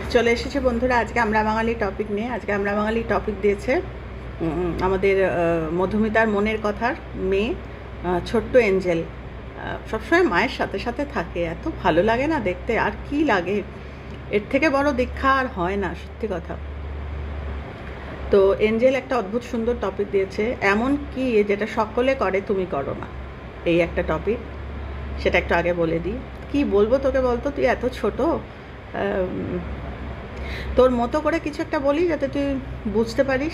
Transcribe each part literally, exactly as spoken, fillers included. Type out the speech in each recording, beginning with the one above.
চলে এসেছে বন্ধুরা আজকে আমরা বাঙালি টপিক নিয়ে। আজকে আমরা বাঙালি টপিক দিয়েছে আমাদের মধুমিতার মনের কথার মেয়ে ছোট্ট এঞ্জেল। সবসময় মায়ের সাথে সাথে থাকে, এত ভালো লাগে না দেখতে, আর কি লাগে, এর থেকে বড় দীক্ষা আর হয় না, সত্যি কথা। তো এঞ্জেল একটা অদ্ভুত সুন্দর টপিক দিয়েছে, এমন কি যেটা সকলে করে তুমি করো না, এই একটা টপিক। সেটা একটু আগে বলে দিই। কি বলবো তোকে বলতো, তুই এত ছোট, তোর মতো করে কিছু একটা বলি যাতে তুই বুঝতে পারিস।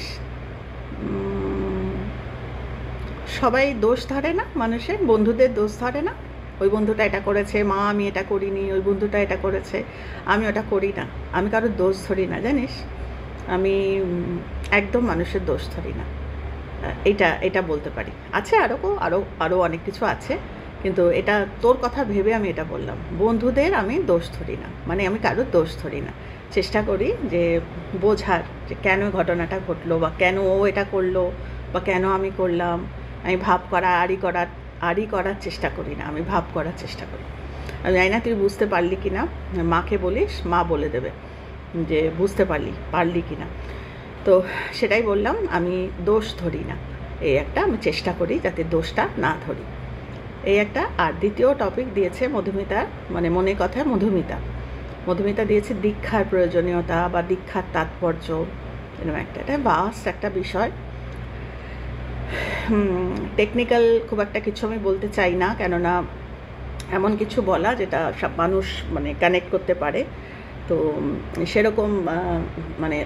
সবাই দোষ ধরে না, মানুষের বন্ধুদের দোষ ধরে না, ওই বন্ধুটা এটা করেছে, মা আমি এটা করিনি, ওই বন্ধুটা এটা করেছে, আমি ওটা করি না। আমি কারোর দোষ ধরি না, জানিস, আমি একদম মানুষের দোষ ধরি না। এটা এটা বলতে পারি। আছে আরও আরও আরও অনেক কিছু আছে, কিন্তু এটা তোর কথা ভেবে আমি এটা বললাম। বন্ধুদের আমি দোষ ধরি না, মানে আমি কারোর দোষ ধরি না, চেষ্টা করি যে বোঝার যে কেন ঘটনাটা ঘটলো, বা কেন ও এটা করলো, বা কেন আমি করলাম। আমি ভাব করা আড়ি করার আড়ি করার চেষ্টা করি না, আমি ভাব করার চেষ্টা করি। আমি জানি না তুই বুঝতে পারলি কি না, মাকে বলিস, মা বলে দেবে যে বুঝতে পারলি পারলি কি না। তো সেটাই বললাম, আমি দোষ ধরি না, এই একটা আমি চেষ্টা করি যাতে দোষটা না ধরি, এই একটা। আর দ্বিতীয় টপিক দিয়েছে মধুমিতার, মানে মনে কথায় মধুমিতা মধুমিতা দিয়েছে দীক্ষার প্রয়োজনীয়তা বা দীক্ষার তাৎপর্য, এরকম একটা। এটা বাস একটা বিষয়, টেকনিক্যাল খুব একটা কিছু আমি বলতে চাই না, কেননা এমন কিছু বলা যেটা সব মানুষ মানে কানেক্ট করতে পারে। তো সেরকম মানে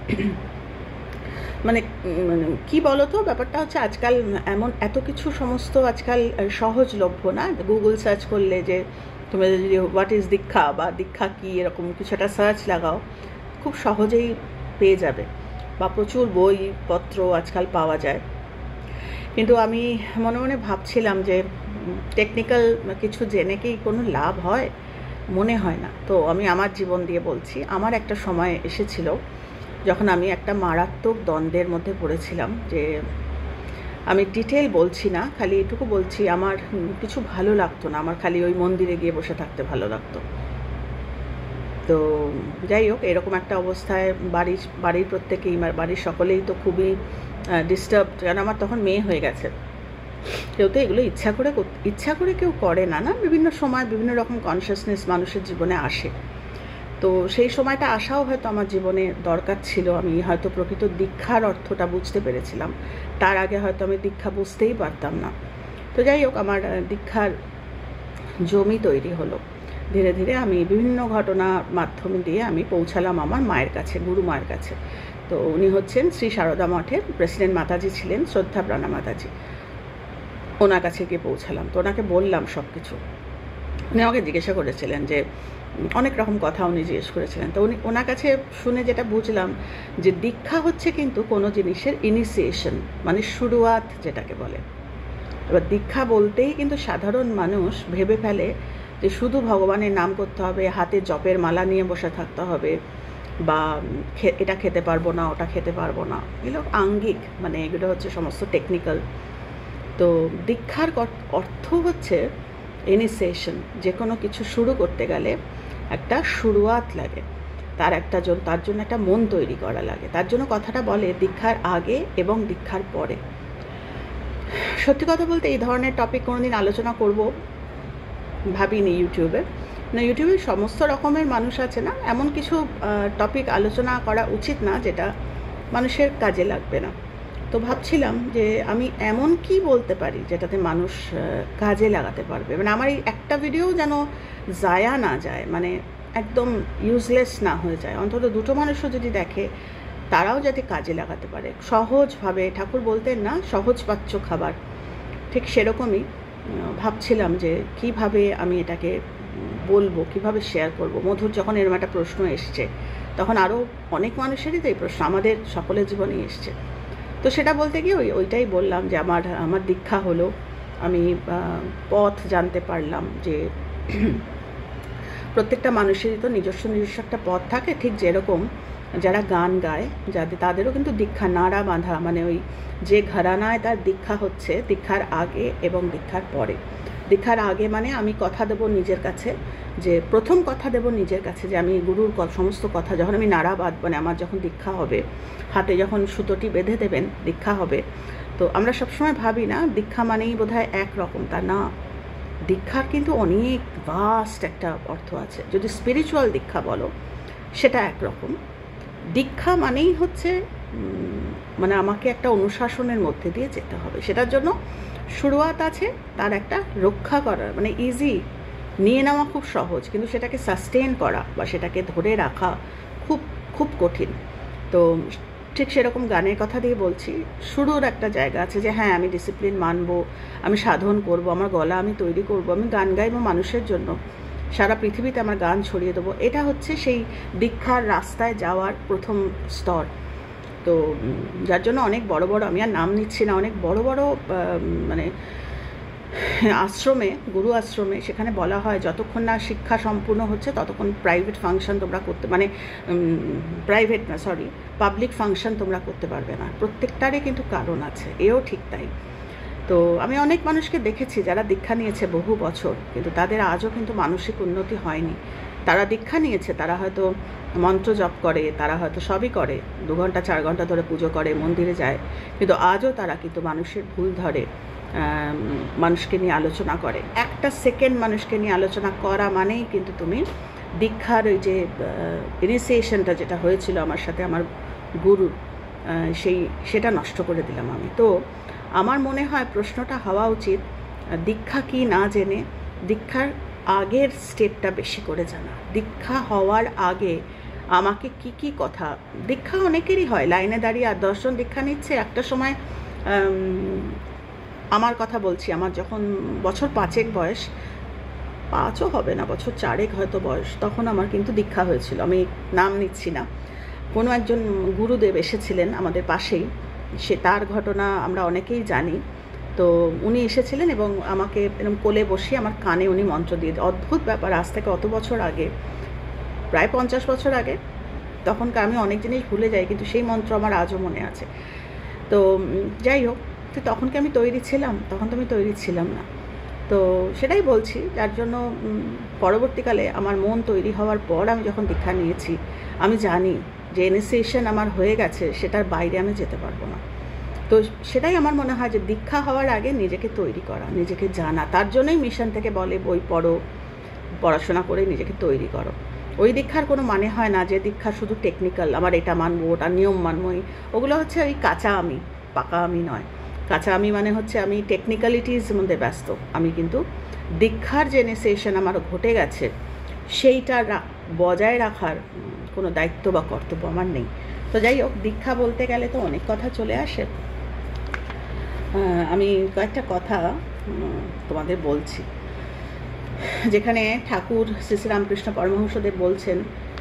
মানে কি বলতো, ব্যাপারটা হচ্ছে আজকাল এমন এত কিছু সমস্ত আজকাল সহজলভ্য না। গুগল সার্চ করলে যে তুমি যদি হোয়াট ইজ দীক্ষা বা দীক্ষা কি এরকম কিছু একটা সার্চ লাগাও, খুব সহজেই পেয়ে যাবে, বা প্রচুর বইপত্র আজকাল পাওয়া যায়। কিন্তু আমি মনে মনে ভাবছিলাম যে টেকনিক্যাল কিছু জেনে কি কোনো লাভ হয়, মনে হয় না। তো আমি আমার জীবন দিয়ে বলছি, আমার একটা সময় এসেছিল যখন আমি একটা মারাত্মক দ্বন্দ্বের মধ্যে পড়েছিলাম, যে আমি ডিটেল বলছি না, খালি এটুকু বলছি, আমার কিছু ভালো লাগতো না, আমার খালি ওই মন্দিরে গিয়ে বসে থাকতে ভালো লাগতো। তো যাই হোক, এরকম একটা অবস্থায় বাড়ির বাড়ির প্রত্যেকেই, বাড়ির সকলেই তো খুবই ডিস্টার্বড, কারণ আমার তখন মেয়ে হয়ে গেছে। কেউ তো এগুলো ইচ্ছা করে ইচ্ছা করে কেউ করে না, না, বিভিন্ন সময় বিভিন্ন রকম কনসিয়াসনেস মানুষের জীবনে আসে। তো সেই সময়টা আসাও হয়তো আমার জীবনে দরকার ছিল, আমি হয়তো প্রকৃত দীক্ষার অর্থটা বুঝতে পেরেছিলাম, তার আগে হয়তো আমি দীক্ষা বুঝতেই পারতাম না। তো যাই হোক, আমার দীক্ষার জমি তৈরি হলো ধীরে ধীরে। আমি বিভিন্ন ঘটনার মাধ্যম দিয়ে আমি পৌঁছালাম আমার মায়ের কাছে, গুরু মায়ের কাছে। তো উনি হচ্ছেন শ্রী সারদা মঠের প্রেসিডেন্ট মাতাজি ছিলেন, শ্রদ্ধা প্রাণা মাতাজি। ওনার কাছে গিয়ে পৌঁছালাম, তো ওনাকে বললাম সব কিছু। উনি আমাকে জিজ্ঞাসা করেছিলেন যে অনেক রকম কথা উনি জিজ্ঞেস করেছিলেন। তো উনি ওনার কাছে শুনে যেটা বুঝলাম যে দীক্ষা হচ্ছে কিন্তু কোনো জিনিসের ইনিশিয়েশন, মানে শুরুয়াত যেটাকে বলে। এবার দীক্ষা বলতেই কিন্তু সাধারণ মানুষ ভেবে ফেলে যে শুধু ভগবানের নাম করতে হবে, হাতে জপের মালা নিয়ে বসে থাকতে হবে, বা এটা খেতে পারবো না, ওটা খেতে পারবো না, এগুলো আঙ্গিক, মানে এগুলো হচ্ছে সমস্ত টেকনিক্যাল। তো দীক্ষার অর্থ হচ্ছে ইনিশিয়েশন। যে কোনো কিছু শুরু করতে গেলে একটা শুরুয়াত লাগে, তার একটা তার জন্য একটা মন তৈরি করা লাগে। তার জন্য কথাটা বলে দীক্ষার আগে এবং দীক্ষার পরে। সত্যি কথা বলতে এই ধরনের টপিক কোনোদিন আলোচনা করব ভাবিনি ইউটিউবে। না, ইউটিউবে সমস্ত রকমের মানুষ আছে, না, এমন কিছু টপিক আলোচনা করা উচিত না যেটা মানুষের কাজে লাগবে না। তো ভাবছিলাম যে আমি এমন কি বলতে পারি যেটাতে মানুষ কাজে লাগাতে পারবে, মানে আমার এই একটা ভিডিও যেন জায়া না যায়, মানে একদম ইউজলেস না হয়ে যায়। অন্তত দুটো মানুষও যদি দেখে, তারাও যাতে কাজে লাগাতে পারে সহজভাবে। ঠাকুর বলতেন না, সহজ পাচ্য খাবার, ঠিক সেরকমই ভাবছিলাম যে কিভাবে আমি এটাকে বলবো, কিভাবে শেয়ার করব। মধুর যখন এরকম একটা প্রশ্ন এসছে, তখন আরও অনেক মানুষেরই তো এই প্রশ্ন আমাদের সকলের জীবনেই এসছে। তো সেটা বলতে গিয়ে ওই ওইটাই বললাম যে আমার আমার দীক্ষা হলো, আমি পথ জানতে পারলাম যে প্রত্যেকটা মানুষেরই তো নিজস্ব নিজস্ব একটা পথ থাকে। ঠিক যেরকম যারা গান গায়, যাদের তাদেরও কিন্তু দীক্ষা নাড়া বাঁধা, মানে ওই যে ঘরানায় তার দীক্ষা হচ্ছে, দীক্ষার আগে এবং দীক্ষার পরে। দীক্ষার আগে মানে আমি কথা দেব নিজের কাছে, যে প্রথম কথা দেব নিজের কাছে যে আমি গুরুর সমস্ত কথা যখন আমি নাড়া বাঁধ মানে আমার যখন দীক্ষা হবে, হাতে যখন সুতোটি বেঁধে দেবেন দীক্ষা হবে, তো আমরা সবসময় ভাবি না দীক্ষা মানেই বোধহয় একরকম, তা না। দীক্ষার কিন্তু অনেক ভাস্ট একটা অর্থ আছে। যদি স্পিরিচুয়াল দীক্ষা বলো সেটা একরকম, দীক্ষা মানেই হচ্ছে মানে আমাকে একটা অনুশাসনের মধ্যে দিয়ে যেতে হবে। সেটার জন্য শুরুয়াত আছে, তার একটা রক্ষা করার মানে ইজি নিয়ে নেওয়া খুব সহজ, কিন্তু সেটাকে সাস্টেন করা বা সেটাকে ধরে রাখা খুব খুব কঠিন। তো ঠিক সেরকম গানের কথা দিয়ে বলছি, শুরুর একটা জায়গা আছে যে হ্যাঁ আমি ডিসিপ্লিন মানবো, আমি সাধন করব, আমার গলা আমি তৈরি করব, আমি গান গাইবো মানুষের জন্য, সারা পৃথিবীতে আমার গান ছড়িয়ে দেবো। এটা হচ্ছে সেই দীক্ষার রাস্তায় যাওয়ার প্রথম স্তর। তো যার জন্য অনেক বড় বড়, আমি আর নাম নিচ্ছি না, অনেক বড় বড় মানে আশ্রমে, গুরু আশ্রমে, সেখানে বলা হয় যতক্ষণ না শিক্ষা সম্পূর্ণ হচ্ছে ততক্ষণ প্রাইভেট ফাংশন তোমরা করতে মানে প্রাইভেট না সরি পাবলিক ফাংশন তোমরা করতে পারবে না। প্রত্যেকটারই কিন্তু কারণ আছে, এও ঠিক তাই। তো আমি অনেক মানুষকে দেখেছি যারা দীক্ষা নিয়েছে বহু বছর, কিন্তু তাদের আজও কিন্তু মানসিক উন্নতি হয়নি। তারা দীক্ষা নিয়েছে, তারা হয়তো মন্ত্র জপ করে, তারা হয়তো সবই করে, দু ঘন্টা চার ঘন্টা ধরে পুজো করে, মন্দিরে যায়, কিন্তু আজও তারা কিন্তু মানুষের ভুল ধরে, মানুষকে নিয়ে আলোচনা করে। একটা সেকেন্ড মানুষকে নিয়ে আলোচনা করা মানেই কিন্তু তুমি দীক্ষার ওই যে ইনিশিয়েশনটা যেটা হয়েছিল আমার সাথে আমার গুরু, সেই সেটা নষ্ট করে দিলাম আমি। তো আমার মনে হয় প্রশ্নটা হওয়া উচিত দীক্ষা কি না জেনে দীক্ষার আগের স্টেপটা বেশি করে জানা। দীক্ষা হওয়ার আগে আমাকে কি কি কথা, দীক্ষা অনেকেরই হয়, লাইনে দাঁড়িয়ে আর দশজন দীক্ষা নিচ্ছে একটা সময়। আমার কথা বলছি, আমার যখন বছর পাঁচেক বয়স, পাঁচও হবে না, বছর চারেক হয়তো বয়স, তখন আমার কিন্তু দীক্ষা হয়েছিল। আমি নাম নিচ্ছি না, কোনো একজন গুরুদেব এসেছিলেন আমাদের পাশেই, সে তার ঘটনা আমরা অনেকেই জানি। তো উনি এসেছিলেন এবং আমাকে এরকম কোলে বসিয়ে আমার কানে উনি মন্ত্র দিয়ে, অদ্ভুত ব্যাপার, আজ থেকে অত বছর আগে, প্রায় পঞ্চাশ বছর আগে, তখনকার আমি অনেক জিনিস ভুলে যাই কিন্তু সেই মন্ত্র আমার আজও মনে আছে। তো যাই হোক, তো তখন কি আমি তৈরি ছিলাম? তখন তো আমি তৈরি ছিলাম না। তো সেটাই বলছি, যার জন্য পরবর্তীকালে আমার মন তৈরি হওয়ার পর আমি যখন দীক্ষা নিয়েছি, আমি জানি যে ইনিশিয়েশন আমার হয়ে গেছে, সেটার বাইরে আমি যেতে পারবো না। তো সেটাই আমার মনে হয় যে দীক্ষা হওয়ার আগে নিজেকে তৈরি করা, নিজেকে জানা। তার জন্যই মিশন থেকে বলে বই পড়ো, পড়াশোনা করে নিজেকে তৈরি করো। ওই দীক্ষার কোনো মানে হয় না যে দীক্ষা শুধু টেকনিক্যাল, আমার এটা মানবো ওটা নিয়ম মানবই, ওগুলো হচ্ছে ওই কাঁচা আমি, পাকা আমি নয়। কাঁচা আমি মানে হচ্ছে আমি টেকনিক্যালিটিস মধ্যে ব্যস্ত, আমি কিন্তু দীক্ষার যে ইনিশিয়েশন আমার ঘটে গেছে সেইটা বজায় রাখার কোনো দায়িত্ব বা কর্তব্য আমার নেই। তো যাই হোক, দীক্ষা বলতে গেলে তো অনেক কথা চলে আসে। আমি কয়েকটা কথা তোমাদের বলছি, যেখানে ঠাকুর শ্রী শ্রী রামকৃষ্ণ পরমহংসদেব বলছেন,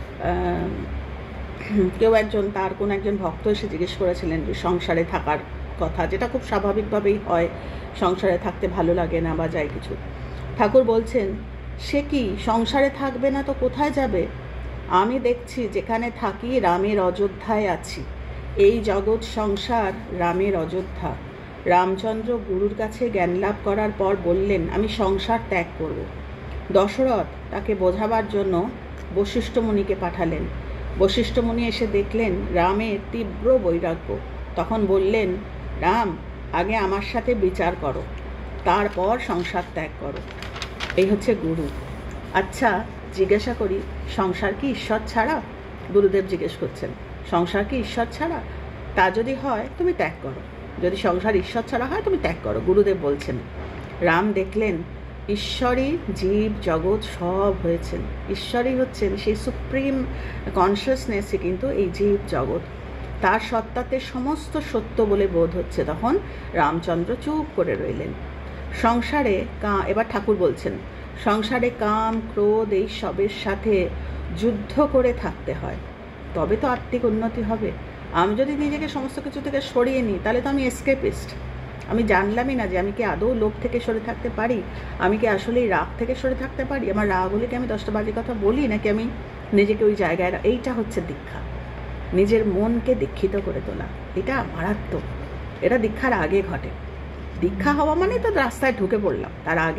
কেউ একজন তার কোন একজন ভক্ত এসে জিজ্ঞেস করেছিলেন যে সংসারে থাকার কথা, যেটা খুব স্বাভাবিকভাবেই হয়, সংসারে থাকতে ভালো লাগে না বা যাই কিছু। ঠাকুর বলছেন, সে কি সংসারে থাকবে না তো কোথায় যাবে? আমি দেখছি যেখানে থাকি রামের অযোধ্যায় আছি। এই জগৎ সংসার রামের অযোধ্যা। রামচন্দ্র গুরুর কাছে জ্ঞান লাভ করার পর বললেন, আমি সংসার ত্যাগ করব। দশরথ তাকে বোঝাবার জন্য বশিষ্ঠ মুনিকে পাঠালেন। বশিষ্ঠ মুনি এসে দেখলেন রামের তীব্র বৈরাগ্য। তখন বললেন, রাম, আগে আমার সাথে বিচার করো, তারপর সংসার ত্যাগ করো। এই হচ্ছে গুরু। আচ্ছা জিজ্ঞাসা করি, সংসার কি ঈশ্বর ছাড়া? গুরুদেব জিজ্ঞেস করছেন, সংসার কি ঈশ্বর ছাড়া? তা যদি হয় তুমি ত্যাগ করো। যদি সংসার ঈশ্বর ছাড়া হয় তুমি ত্যাগ করো। গুরুদেব বলছেন, রাম দেখলেন ঈশ্বরই জীব জগৎ সব হয়েছেন, ঈশ্বরই হচ্ছেন সেই সুপ্রিম কনসিয়াসনেসই কিন্তু এই জীব জগৎ, তার সত্তাতে সমস্ত সত্য বলে বোধ হচ্ছে। তখন রামচন্দ্র চুপ করে রইলেন। সংসারে কা এবার ঠাকুর বলছেন, সংসারে কাম ক্রোধ এই সবের সাথে যুদ্ধ করে থাকতে হয়, তবে তো আত্মিক উন্নতি হবে। আমি যদি নিজেকে সমস্ত কিছু থেকে সরিয়ে নিই তাহলে তো আমি এসকেপিস্ট। আমি জানলামই না যে আমি কি আদৌ লোভ থেকে সরে থাকতে পারি, আমি কি আসলে রাগ থেকে সরে থাকতে পারি, আমার রাগ হলে কি আমি দশটা বাজে কথা বলি, নাকি আমি নিজেকে ওই জায়গায়। এইটা হচ্ছে দীক্ষা, নিজের মনকে দীক্ষিত করে তোলা। এটা মারাত্মক। এটা দীক্ষার আগে ঘটে। দীক্ষা হওয়া মানে তো রাস্তায় ঢুকে পড়লাম, তার আগে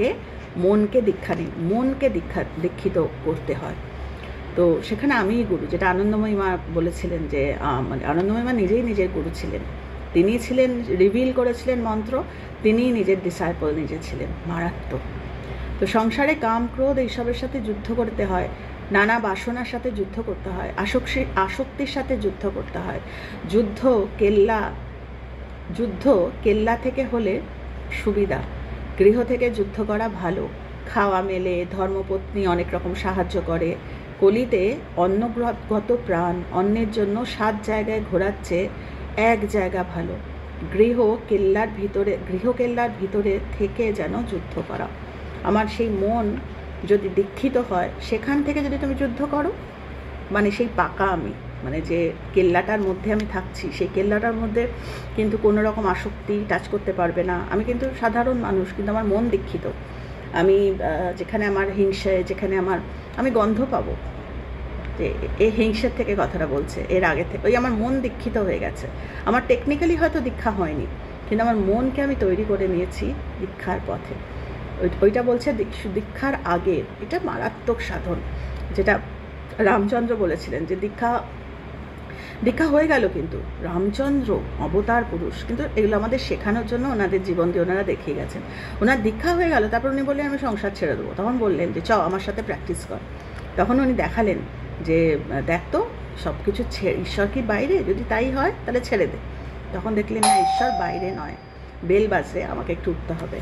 মনকে দীক্ষা নেই, মনকে দীক্ষা দীক্ষিত করতে হয়। তো সেখানে আমিই গুরু, যেটা আনন্দময়ী মা বলেছিলেন যে মানে আনন্দময়ী মা নিজেই নিজের গুরু ছিলেন, তিনি ছিলেন, রিভিল করেছিলেন মন্ত্র, তিনিই নিজের ডিসাইপল নিজে ছিলেন। মারাত্মক। তো সংসারে কাম ক্রোধ এইসবের সাথে যুদ্ধ করতে হয়, নানা বাসনার সাথে যুদ্ধ করতে হয়, আসক্তি আসক্তির সাথে যুদ্ধ করতে হয়। যুদ্ধ কেল্লা যুদ্ধ কেল্লা থেকে হলে সুবিধা, গৃহ থেকে যুদ্ধ করা ভালো। খাওয়া মেলে, ধর্মপত্নী অনেক রকম সাহায্য করে। কলিতে অন্নগত প্রাণ অন্যের জন্য সাত জায়গায় ঘোরাচ্ছে, এক জায়গা ভালো। গৃহ কেল্লার ভিতরে গৃহ কেল্লার ভিতরে থেকে যেন যুদ্ধ করা। আমার সেই মন যদি দীক্ষিত হয়, সেখান থেকে যদি তুমি যুদ্ধ করো, মানে সেই পাকা আমি, মানে যে কেল্লাটার মধ্যে আমি থাকছি, সেই কেল্লাটার মধ্যে কিন্তু কোনো রকম আসক্তি টাচ করতে পারবে না। আমি কিন্তু সাধারণ মানুষ, কিন্তু আমার মন দীক্ষিত। আমি যেখানে আমার হিংসে, যেখানে আমার আমি গন্ধ পাবো যে এই হিংসের থেকে কথাটা বলছে, এর আগে থেকে, ওই আমার মন দীক্ষিত হয়ে গেছে। আমার টেকনিক্যালি হয়তো দীক্ষা হয়নি, কিন্তু আমার মনকে আমি তৈরি করে নিয়েছি দীক্ষার পথে। ওইটা বলছে দীক্ষার আগে, এটা মারাত্মক সাধন, যেটা রামচন্দ্র বলেছিলেন যে দীক্ষা দীক্ষা হয়ে গেল, কিন্তু রামচন্দ্র অবতার পুরুষ, কিন্তু এগুলো আমাদের শেখানোর জন্য ওনাদের জীবন দিয়ে ওনারা দেখিয়ে গেছেন। ওনার দীক্ষা হয়ে গেল, তারপর উনি বললেন আমি সংসার ছেড়ে দেবো। তখন বললেন যে চ আমার সাথে প্র্যাকটিস কর। তখন উনি দেখালেন যে দেখ তো সব কিছু ঈশ্বর কি বাইরে, যদি তাই হয় তাহলে ছেড়ে দে। তখন দেখলেন না, ঈশ্বর বাইরে নয়, বেল বাজে, আমাকে একটু উঠতে হবে।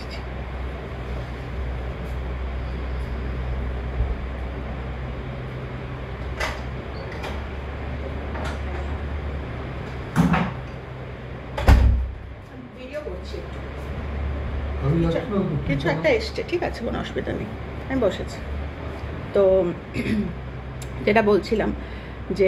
কিছু একটা এসছে, ঠিক আছে, কোনো অসুবিধা নেই, আমি বসেছি। তো যেটা বলছিলাম যে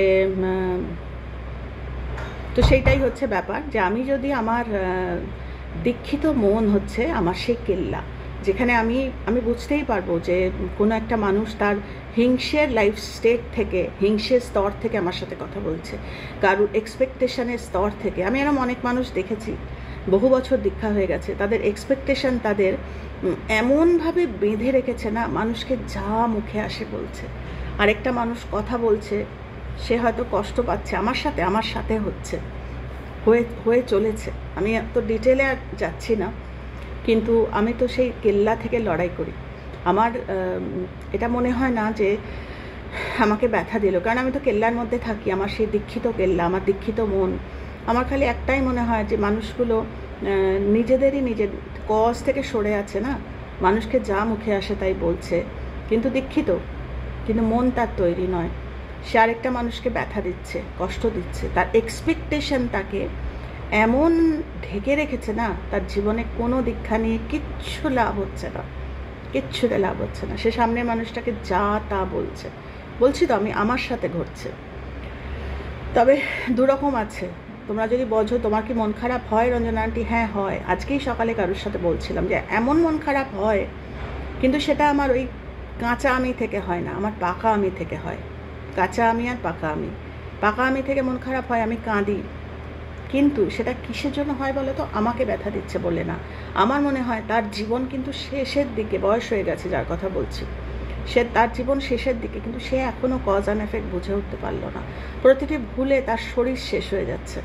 তো সেইটাই হচ্ছে ব্যাপার, যে আমি যদি আমার দীক্ষিত মন হচ্ছে আমার সেই কেল্লা, যেখানে আমি আমি বুঝতেই পারবো যে কোনো একটা মানুষ তার হিংসের লাইফ স্টেট থেকে, হিংসের স্তর থেকে আমার সাথে কথা বলছে, কারুর এক্সপেকটেশনের স্তর থেকে। আমি এরকম অনেক মানুষ দেখেছি, বহু বছর দীক্ষা হয়ে গেছে, তাদের এক্সপেকটেশন তাদের এমনভাবে বেঁধে রেখেছে না, মানুষকে যা মুখে আসে বলছে। আরেকটা মানুষ কথা বলছে, সে হয়তো কষ্ট পাচ্ছে, আমার সাথে আমার সাথে হচ্ছে, হয়ে হয়ে চলেছে। আমি তো ডিটেলে আর যাচ্ছি না, কিন্তু আমি তো সেই কেল্লা থেকে লড়াই করি। আমার এটা মনে হয় না যে আমাকে ব্যথা দিল, কারণ আমি তো কেল্লার মধ্যে থাকি, আমার সেই দীক্ষিত কেল্লা, আমার দীক্ষিত মন। আমার খালি একটাই মনে হয় যে মানুষগুলো নিজেদেরই নিজের কজ থেকে সরে আছে না, মানুষকে যা মুখে আসে তাই বলছে, কিন্তু দীক্ষিত, কিন্তু মন তার তৈরি নয়। সে আরেকটা মানুষকে ব্যথা দিচ্ছে, কষ্ট দিচ্ছে, তার এক্সপেকটেশন তাকে এমন ঢেকে রেখেছে না, তার জীবনে কোনো দীক্ষা নিয়ে কিচ্ছু লাভ হচ্ছে না, কিচ্ছুতে লাভ হচ্ছে না। সে সামনের মানুষটাকে যা তা বলছে, বলছি তো আমি, আমার সাথে ঘটছে। তবে দুরকম আছে, তোমরা যদি বোঝো তোমার কি মন খারাপ হয় রঞ্জনা আন্টি? হ্যাঁ হয়। আজকেই সকালে কারোর সাথে বলছিলাম যে এমন মন খারাপ হয়, কিন্তু সেটা আমার ওই কাঁচা আমি থেকে হয় না, আমার পাকা আমি থেকে হয়। কাঁচা আমি আর পাকা আমি, পাকা আমি থেকে মন খারাপ হয়, আমি কাঁদি, কিন্তু সেটা কিসের জন্য হয় বলো তো? আমাকে ব্যথা দিচ্ছে বলে না। আমার মনে হয় তার জীবন কিন্তু শেষের দিকে, বয়স হয়ে গেছে যার কথা বলছি, সে তার জীবন শেষের দিকে, কিন্তু সে এখনও কজ অ্যান্ড এফেক্ট বুঝে উঠতে পারলো না। প্রতিটি ভুলে তার শরীর শেষ হয়ে যাচ্ছে।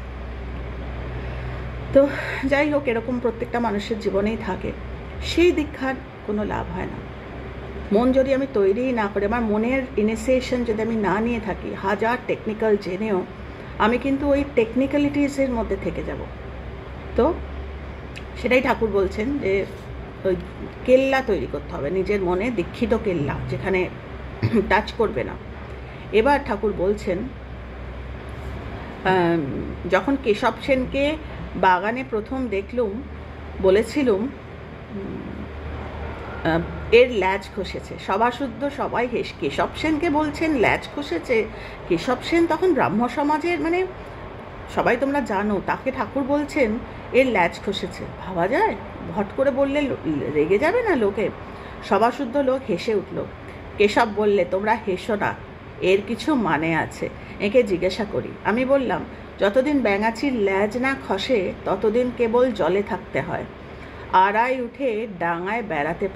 তো যাই হোক, এরকম প্রত্যেকটা মানুষের জীবনেই থাকে। সেই দীক্ষার কোনো লাভ হয় না। মন যদি আমি তৈরিই না করে, আমার মনের ইনিশিয়েশন যদি আমি না নিয়ে থাকি, হাজার টেকনিক্যাল জেনেও আমি কিন্তু ওই টেকনিক্যালিটিসের মধ্যে থেকে যাব। তো সেটাই ঠাকুর বলছেন যে ওই কেল্লা তৈরি করতে হবে, নিজের মনে দীক্ষিত কেল্লা, যেখানে টাচ করবে না। এবার ঠাকুর বলছেন, যখন কেশব সেনকে বাগানে প্রথম দেখলুম, বলেছিলুম এর ল্যাজ খসেছে। সভাশুদ্ধ সবাই হেস, কেশব সেনকে বলছেন ল্যাজ খসেছে। কেশব সেন তখন ব্রাহ্ম সমাজের, মানে সবাই তোমরা জানো, তাকে ঠাকুর বলছেন এর ল্যাজ খসেছে। ভাবা যায়? হট করে বললে রেগে যাবে না লোকে? সভাশুদ্ধ লোক হেসে উঠল। কেশব বললে, তোমরা হেসো না, এর কিছু মানে আছে, একে জিজ্ঞাসা করি। আমি বললাম, যতদিন ব্যাঙাচির ল্যাজ না খসে ততদিন কেবল জলে থাকতে হয়, আড়াই উঠে ডাঙায় বেড়াতে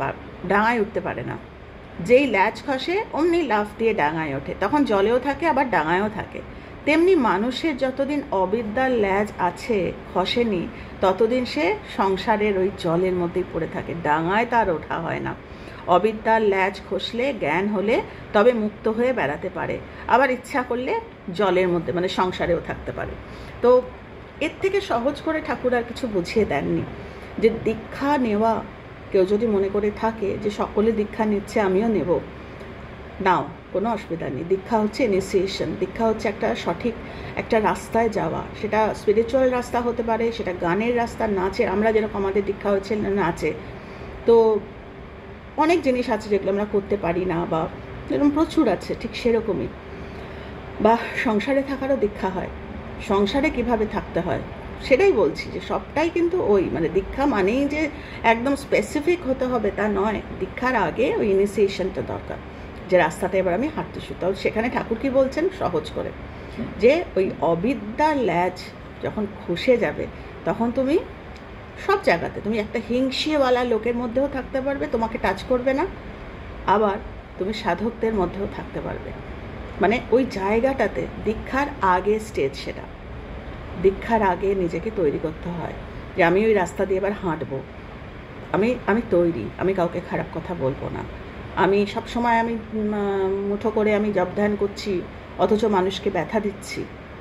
ডাঙায় উঠতে পারে না। যেই ল্যাজ খসে অমনি লাফ দিয়ে ডাঙায় ওঠে, তখন জলেও থাকে আবার ডাঙায়ও থাকে। তেমনি মানুষের যতদিন অবিদ্যার ল্যাজ আছে, খসেনি, ততদিন সে সংসারের ওই জলের মধ্যেই পড়ে থাকে, ডাঙায় তার ওঠা হয় না। অবিদ্যার ল্যাজ খসলে, জ্ঞান হলে তবে মুক্ত হয়ে বেড়াতে পারে, আবার ইচ্ছা করলে জলের মধ্যে মানে সংসারেও থাকতে পারে। তো এর থেকে সহজ করে ঠাকুর আর কিছু বুঝিয়ে দেননি। যে দীক্ষা নেওয়া, কেউ যদি মনে করে থাকে যে সকলে দীক্ষা নিচ্ছে আমিও নেব, নাও, কোনো অসুবিধা নেই। দীক্ষা হচ্ছে ইনিশিয়েশন, দীক্ষা হচ্ছে একটা সঠিক একটা রাস্তায় যাওয়া। সেটা স্পিরিচুয়াল রাস্তা হতে পারে, সেটা গানের রাস্তা, নাচের, আমরা যেরকম আমাদের দীক্ষা হচ্ছে নাচে, তো অনেক জিনিস আছে যেগুলো আমরা করতে পারি না, বা এরকম প্রচুর আছে, ঠিক সেরকমই। বা সংসারে থাকারও দীক্ষা হয়, সংসারে কিভাবে থাকতে হয় সেটাই বলছি, যে সবটাই কিন্তু ওই মানে দীক্ষা মানেই যে একদম স্পেসিফিক হতে হবে তা নয়। দীক্ষার আগে ওই ইনিশিয়েশনটা দরকার, যে রাস্তাটা এবার আমি হাঁটতে শুরু। তাহলে সেখানে ঠাকুর কি বলছেন সহজ করে, যে ওই অবিদ্যার ল্যাজ যখন খসে যাবে তখন তুমি সব জায়গাতে, তুমি একটা হিংসেওয়ালা লোকের মধ্যেও থাকতে পারবে, তোমাকে টাচ করবে না, আবার তুমি সাধকদের মধ্যেও থাকতে পারবে। মানে ওই জায়গাটাতে দীক্ষার আগে স্টেজ, সেটা দীক্ষার আগে নিজেকে তৈরি করতে হয় যে আমি ওই রাস্তা দিয়ে এবার হাঁটবো, আমি আমি তৈরি, আমি কাউকে খারাপ কথা বলবো না, আমি সব সময় আমি মুঠো করে আমি জপ ধ্যান করছি অথচ মানুষকে ব্যথা দিচ্ছি।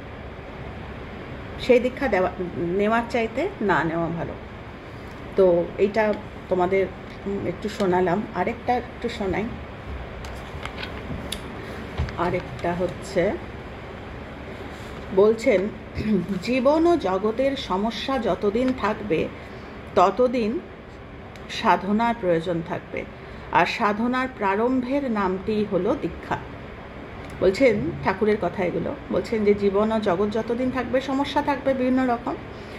সেই দীক্ষা দেওয়া নেওয়ার চাইতে না নেওয়া ভালো। তো এইটা তোমাদের একটু শোনালাম। আরেকটা একটু শোনাই। আরেকটা হচ্ছে, বলছেন জীবন ও জগতের সমস্যা যতদিন থাকবে ততদিন সাধনার প্রয়োজন থাকবে, আর সাধনার প্রারম্ভের নামটি হলো দীক্ষা। বলছেন ঠাকুরের কথা এগুলো, বলছেন যে জীবন ও জগৎ যতদিন থাকবে, সমস্যা থাকবে বিভিন্ন রকম,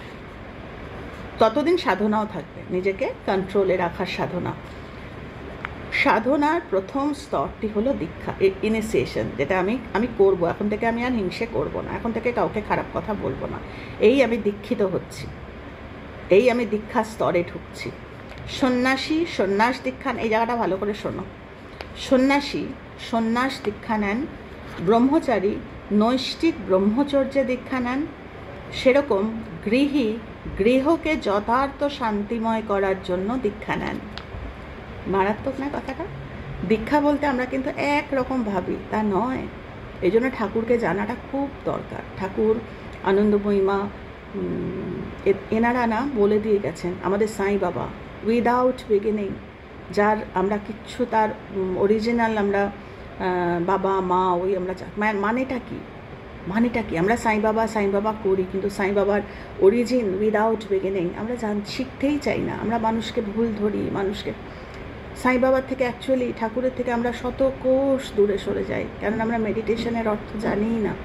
ততদিন সাধনাও থাকবে, নিজেকে কন্ট্রোলে রাখার সাধনা। সাধনার প্রথম স্তরটি হলো দীক্ষা, ইনিশিয়েশন, যেটা আমি আমি করব, এখন থেকে আমি আর হিংসে করব না, এখন থেকে কাউকে খারাপ কথা বলবো না, এই আমি দীক্ষিত হচ্ছি, এই আমি দীক্ষা স্তরে ঢুকছি। সন্ন্যাসী সন্ন্যাস দীক্ষা, এই জায়গাটা ভালো করে শোনো। সন্ন্যাসী সন্ন্যাস দীক্ষা নেন, ব্রহ্মচারী নৈষ্ঠিক ব্রহ্মচর্যে দীক্ষা নেন, সেরকম গৃহী গৃহকে যথার্থ শান্তিময় করার জন্য দীক্ষা নেন। মারাত্মক না কথাটা? দীক্ষা বলতে আমরা কিন্তু একরকম ভাবি, তা নয়। এই জন্য ঠাকুরকে জানাটা খুব দরকার। ঠাকুর আনন্দময়ীমা এনারা না বলে দিয়ে গেছেন, আমাদের সাই বাবা উইদাউট বিগিনিং, যার আমরা কিচ্ছু তার অরিজিনাল আমরা বাবা মা ওই আমরা মানেটা কি মানেটা কি আমরা সাই বাবা সাই বাবা করি, কিন্তু সাই বাবার অরিজিন উইদাউট বিগিনিং আমরা জান শিখতেই চাই না। আমরা মানুষকে ভুল ধরি, মানুষকে সাই বাবার থেকে অ্যাকচুয়ালি ঠাকুরের থেকে আমরা শত কোষ দূরে সরে যাই, কারণ আমরা মেডিটেশনের অর্থ জানিই না।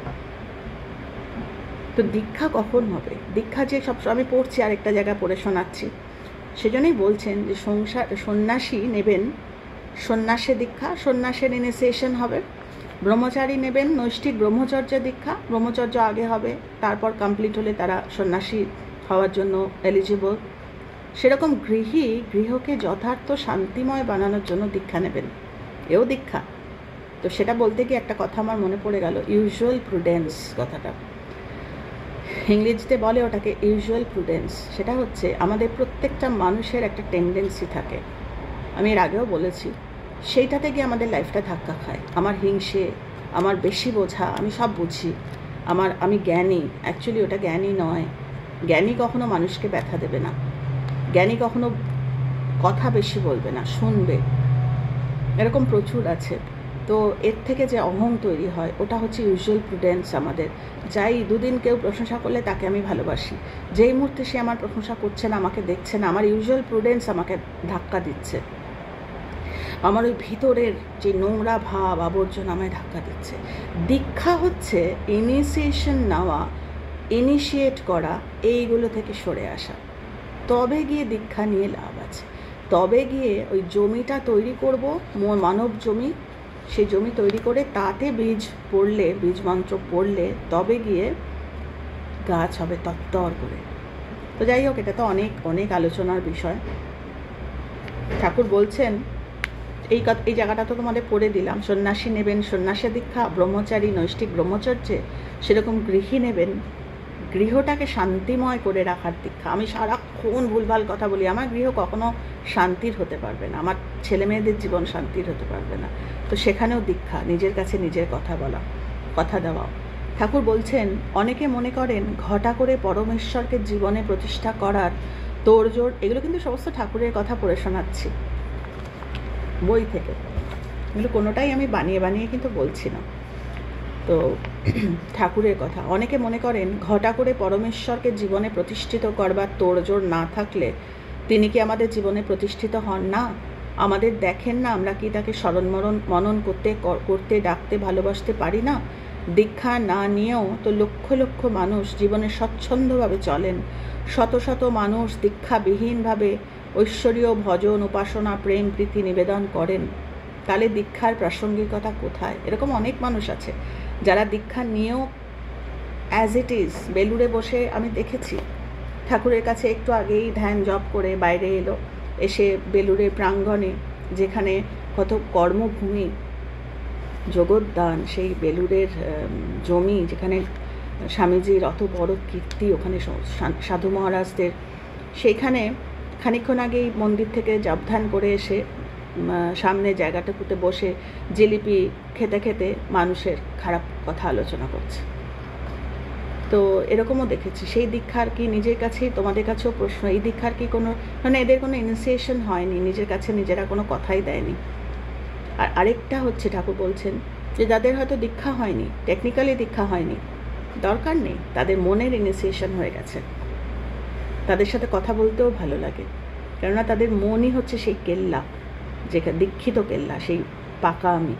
তো দীক্ষা কখন হবে? দীক্ষা যে সব আমি পড়ছি, আরেকটা জায়গায় পড়ে শোনাচ্ছি, সেজন্যই বলছেন যে সংসার সন্ন্যাসী নেবেন সন্ন্যাসে দীক্ষা, সন্ন্যাসের ইনিশিয়েশন হবে। ব্রহ্মচারী নেবেন নৈষ্ঠিক ব্রহ্মচর্য দীক্ষা, ব্রহ্মচর্য আগে হবে, তারপর কমপ্লিট হলে তারা সন্ন্যাসী হওয়ার জন্য এলিজিবল। সেরকম গৃহী গৃহকে যথার্থ শান্তিময় বানানোর জন্য দীক্ষা নেবেন, এও দীক্ষা। তো সেটা বলতে গিয়ে একটা কথা আমার মনে পড়ে গেল, ইউজুয়াল প্রুডেন্স কথাটা, ইংরেজিতে বলে ওটাকে ইউজুয়াল প্রুডেন্স। সেটা হচ্ছে আমাদের প্রত্যেকটা মানুষের একটা টেন্ডেন্সি থাকে, আমি এর আগেও বলেছি, সেইটাতে গিয়ে আমাদের লাইফটা ধাক্কা খায়। আমার হিংসে, আমার বেশি বোঝা, আমি সব বুঝি, আমার আমি জ্ঞানী, অ্যাকচুয়ালি ওটা জ্ঞানী নয়। জ্ঞানী কখনো মানুষকে ব্যথা দেবে না, জ্ঞানী কখনো কথা বেশি বলবে না, শুনবে, এরকম প্রচুর আছে। তো এর থেকে যে অহং তৈরি হয় ওটা হচ্ছে ইউজুয়াল প্রুডেন্স আমাদের। যাই দুদিন কেউ প্রশংসা করলে তাকে আমি ভালোবাসি, যেই মুহূর্তে সে আমার প্রশংসা করছে না, আমাকে দেখছে না, আমার ইউজুয়াল প্রুডেন্স আমাকে ধাক্কা দিচ্ছে, আমার ওই ভিতরের যে নোংরা ভাব আবর্জনা আমায় ধাক্কা দিচ্ছে। দীক্ষা হচ্ছে ইনিশিয়েশন নেওয়া, ইনিশিয়েট করা, এইগুলো থেকে সরে আসা, তবে গিয়ে দীক্ষা নিয়ে লাভ আছে। তবে গিয়ে ওই জমিটা তৈরি করব, মানব জমি, সেই জমি তৈরি করে তাতে বীজ পড়লে, বীজ মন্ত্র পড়লে তবে গিয়ে গাছ হবে তত্তর করে। তো যাই হোক, এটা তো অনেক অনেক আলোচনার বিষয়। ঠাকুর বলছেন এই এই জায়গাটা তো তোমাদের পড়ে দিলাম। সন্ন্যাসী নেবেন সন্ন্যাসী দীক্ষা, ব্রহ্মচারী নৈষ্ঠিক ব্রহ্মচর্যে, সেরকম গৃহী নেবেন গৃহটাকে শান্তিময় করে রাখার দীক্ষা। আমি সারাক্ষণ ভুলভাল কথা বলি, আমার গৃহ কখনো শান্তির হতে পারবে না, আমার ছেলে মেয়েদের জীবন শান্তির হতে পারবে না। তো সেখানেও দীক্ষা, নিজের কাছে নিজের কথা বলা, কথা দেওয়া। ঠাকুর বলছেন অনেকে মনে করেন ঘটা করে পরমেশ্বরকে জীবনে প্রতিষ্ঠা করার তোড়জোড়, এগুলো কিন্তু সমস্ত ঠাকুরের কথা পড়ে শোনাচ্ছি বই থেকে, এগুলো কোনোটাই আমি বানিয়ে বানিয়ে কিন্তু বলছি না। তো ঠাকুরের কথা, অনেকে মনে করেন ঘটা করে পরমেশ্বরকে জীবনে প্রতিষ্ঠিত করবার তোড়জোড় না থাকলে তিনি কি আমাদের জীবনে প্রতিষ্ঠিত হন না? আমাদের দেখেন না আমরা কি তাকে স্মরণ মরণ মনন করতে করতে ডাকতে ভালোবাসতে পারি না? দীক্ষা না নিয়েও তো লক্ষ লক্ষ মানুষ জীবনে স্বচ্ছন্দভাবে চলেন, শত শত মানুষ দীক্ষাবিহীনভাবে ঐশ্বরীয় ভজন উপাসনা প্রেম প্রীতি নিবেদন করেন। তাহলে দীক্ষার প্রাসঙ্গিকতা কোথায়? এরকম অনেক মানুষ আছে যারা দীক্ষা নিয়েও অ্যাজ ইট ইজ বেলুড়ে বসে আমি দেখেছি, ঠাকুরের কাছে একটু আগেই ধ্যান জপ করে বাইরে এলো, এসে বেলুড়ের প্রাঙ্গণে যেখানে কত কর্মভূমি জগদ্দান, সেই বেলুড়ের জমি যেখানে স্বামীজির অত বড় কীর্তি, ওখানে সাধু মহারাজদের, সেইখানে খানিকক্ষণ আগেই মন্দির থেকে জপধ্যান করে এসে সামনে জায়গাটাতে বসে জিলিপি খেতে খেতে মানুষের খারাপ কথা আলোচনা করছে। তো এরকমও দেখেছি। সেই দীক্ষার কি নিজের কাছেই, তোমাদের কাছেও প্রশ্ন, এই দীক্ষার কি কোনো, মানে এদের কোনো ইনিশিয়েশন হয়নি, নিজের কাছে নিজেরা কোনো কথাই দেয়নি। আর আরেকটা হচ্ছে ঠাকুর বলছেন যে যাদের হয়তো দীক্ষা হয়নি, টেকনিক্যালি দীক্ষা হয়নি, দরকার নেই, তাদের মনের ইনিশিয়েশন হয়ে গেছে, তাদের সাথে কথা বলতেও ভালো লাগে, কেননা তাদের মনই হচ্ছে সেই কেল্লা, যেখানে দীক্ষিত কেল্লা, সেই পাকা আমি।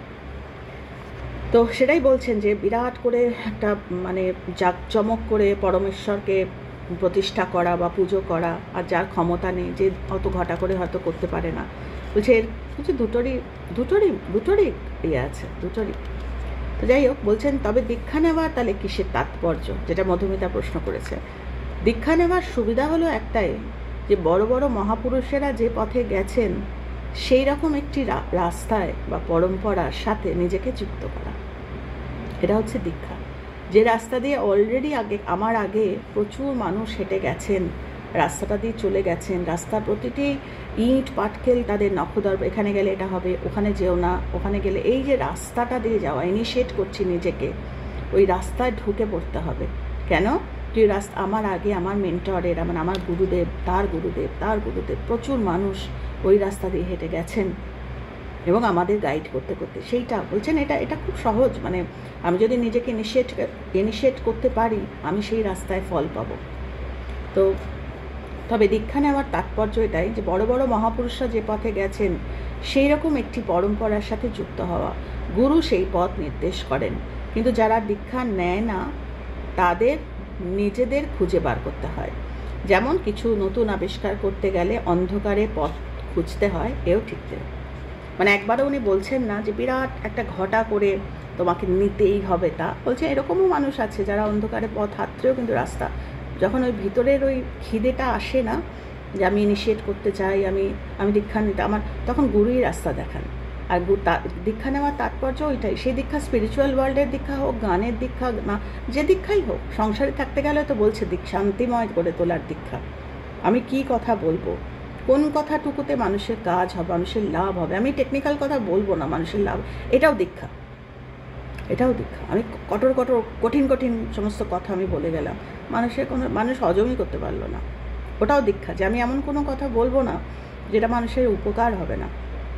তো সেটাই বলছেন যে বিরাট করে একটা মানে জাঁকজমক করে পরমেশ্বরকে প্রতিষ্ঠা করা বা পুজো করা, আর যার ক্ষমতা নেই, যে অত ঘটা করে হয়তো করতে পারে না, বলছে এর বলছে দুটোরই দুটোরই দুটোরই ইয়ে আছে, দুটোরই। তো যাই হোক, বলছেন তবে দীক্ষা নেওয়ার তাহলে কিসের তাৎপর্য, যেটা মধুমিতা প্রশ্ন করেছে। দীক্ষা নেওয়ার সুবিধা হলো একটাই, যে বড় বড় মহাপুরুষেরা যে পথে গেছেন সেই রকম একটি রাস্তায় বা পরম্পরার সাথে নিজেকে যুক্ত করা, এটা হচ্ছে দীক্ষা। যে রাস্তা দিয়ে অলরেডি আগে আমার আগে প্রচুর মানুষ হেঁটে গেছেন, রাস্তাটা দিয়ে চলে গেছেন, রাস্তার প্রতিটি ইট পাটকেল তাদের নখদর্প, এখানে গেলে এটা হবে, ওখানে যেও না, ওখানে গেলে, এই যে রাস্তাটা দিয়ে যাওয়া, ইনিশিয়েট করছি নিজেকে, ওই রাস্তায় ঢুকে পড়তে হবে। কেন? যে রাস্তা আমার আগে আমার মেন্টরের, মানে আমার গুরুদেব, তার গুরুদেব, তার গুরুদেব, প্রচুর মানুষ ওই রাস্তা দিয়ে হেঁটে গেছেন এবং আমাদের গাইড করতে করতে, সেইটা বলছেন এটা এটা খুব সহজ, মানে আমি যদি নিজেকে ইনিশিয়েট ইনিশিয়েট করতে পারি আমি সেই রাস্তায় ফল পাবো। তো তবে দীক্ষা নেওয়ার তাৎপর্য এটাই যে বড় বড় মহাপুরুষরা যে পথে গেছেন সেই রকম একটি পরম্পরার সাথে যুক্ত হওয়া, গুরু সেই পথ নির্দেশ করেন, কিন্তু যারা দীক্ষা নেয় না তাদের নিজেদের খুঁজে বার করতে হয়। যেমন কিছু নতুন আবিষ্কার করতে গেলে অন্ধকারে পথ খুঁজতে হয়, এও ঠিক নেই। মানে একবারও উনি বলছেন না যে বিরাট একটা ঘটা করে তোমাকে নিতেই হবে, তা বলছে এরকমও মানুষ আছে যারা অন্ধকারে পথ হাতড়েও কিন্তু রাস্তা, যখন ওই ভিতরের ওই খিদেটা আসে না যে আমি ইনিশিয়েট করতে চাই, আমি আমি দীক্ষা নিতে, আমার তখন গুরুই রাস্তা দেখান। আর দীক্ষা নেওয়ার তাৎপর্য ওইটাই, সেই দীক্ষা স্পিরিচুয়াল ওয়ার্ল্ডের দীক্ষা হোক, গানের দীক্ষা না, যে দীক্ষাই হোক, সংসারে থাকতে গেলে তো বলছে দীক্ষা শান্তিময় করে তোলার দীক্ষা। আমি কি কথা বলবো, কোন কথাটুকুতে মানুষের কাজ হবে, মানুষের লাভ হবে, আমি টেকনিক্যাল কথা বলবো না, মানুষের লাভ, এটাও দীক্ষা, এটাও দীক্ষা। আমি কঠোর কঠোর কঠিন কঠিন সমস্ত কথা আমি বলে গেলাম, মানুষের কোনো মানুষ হজমই করতে পারলো না, ওটাও দীক্ষা। যে আমি এমন কোনো কথা বলবো না যেটা মানুষের উপকার হবে না।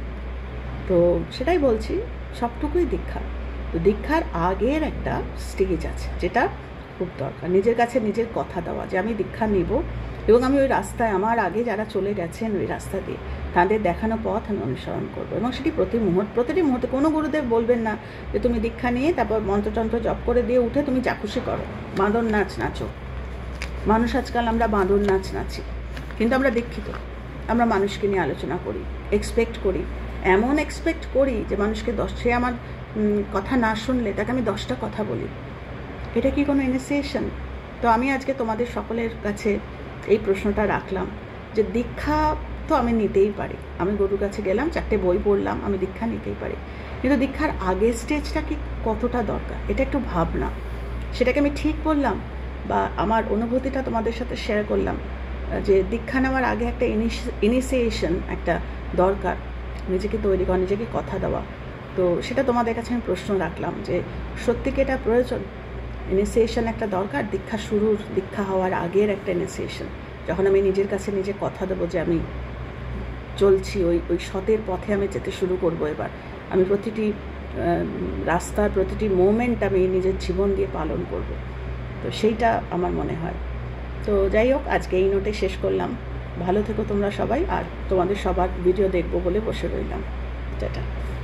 তো সেটাই বলছি, সবটুকুই দীক্ষা। তো দীক্ষার আগের একটা স্টেজ আছে যেটা খুব দরকার, নিজের কাছে নিজের কথা দেওয়া যে আমি দীক্ষা নিব এবং আমি ওই রাস্তায় আমার আগে যারা চলে গেছেন ওই রাস্তা দিয়ে তাদের দেখানো পথ আমি অনুসরণ করবো, এবং সেটি প্রতি মুহূর্তে প্রতিটি মুহূর্তে। কোনো গুরুদেব বলবেন না যে তুমি দীক্ষা নিয়ে তারপর মন্ত্রতন্ত্র জপ করে দিয়ে উঠে তুমি যা খুশি করো, বাঁদর নাচ নাচো। মানুষ আজকাল আমরা বাঁদর নাচ নাচি, কিন্তু আমরা দীক্ষিত, আমরা মানুষকে নিয়ে আলোচনা করি, এক্সপেক্ট করি, এমন এক্সপেক্ট করি যে মানুষকে দশ, সে আমার কথা না শুনলে তাকে আমি দশটা কথা বলি। এটা কি কোনো ইনিশিয়েশন? তো আমি আজকে তোমাদের সকলের কাছে এই প্রশ্নটা রাখলাম যে দীক্ষা তো আমি নিতেই পারি, আমি গুরুর কাছে গেলাম, চারটে বই পড়লাম, আমি দীক্ষা নিতেই পারি। কিন্তু দীক্ষার আগের স্টেজটা কি কতটা দরকার, এটা একটু ভাবনা। সেটাকে আমি ঠিক বললাম বা আমার অনুভূতিটা তোমাদের সাথে শেয়ার করলাম যে দীক্ষা নেওয়ার আগে একটা ইনিশিয়েশন একটা দরকার, নিজেকে তৈরি করা, নিজেকে কথা দেওয়া। তো সেটা তোমাদের কাছে আমি প্রশ্ন রাখলাম যে সত্যি কি এটা প্রয়োজন? ইনিশিয়েশন একটা দরকার, দীক্ষা শুরুর, দীক্ষা হওয়ার আগের একটা ইনিশিয়েশন, যখন আমি নিজের কাছে নিজে কথা দেবো যে আমি চলছি ওই ওই সতের পথে আমি যেতে শুরু করব। এবার আমি প্রতিটি রাস্তার প্রতিটি মোমেন্ট আমি নিজের জীবন দিয়ে পালন করব। তো সেইটা আমার মনে হয়। তো যাই হোক, আজকে এই নোটে শেষ করলাম। ভালো থেকো তোমরা সবাই, আর তোমাদের সবার ভিডিও দেখবো বলে বসে রইলাম। টাটা।